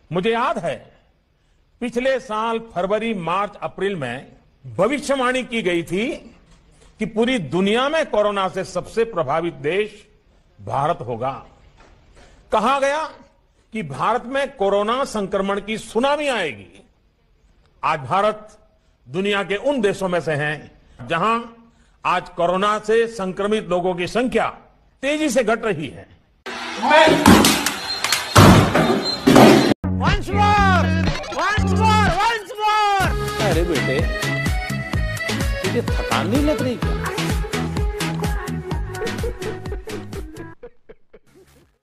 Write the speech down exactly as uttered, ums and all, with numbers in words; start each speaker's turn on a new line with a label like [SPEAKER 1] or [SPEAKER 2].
[SPEAKER 1] मुझे याद है पिछले साल फरवरी मार्च अप्रैल में भविष्यवाणी की गई थी कि पूरी दुनिया में कोरोना से सबसे प्रभावित देश भारत होगा। कहा गया कि भारत में कोरोना संक्रमण की सुनामी आएगी। आज भारत दुनिया के उन देशों में से है जहां आज कोरोना से संक्रमित लोगों की संख्या तेजी से घट रही है।
[SPEAKER 2] Once more, once more, once more.
[SPEAKER 3] अरे बेटे, तुझे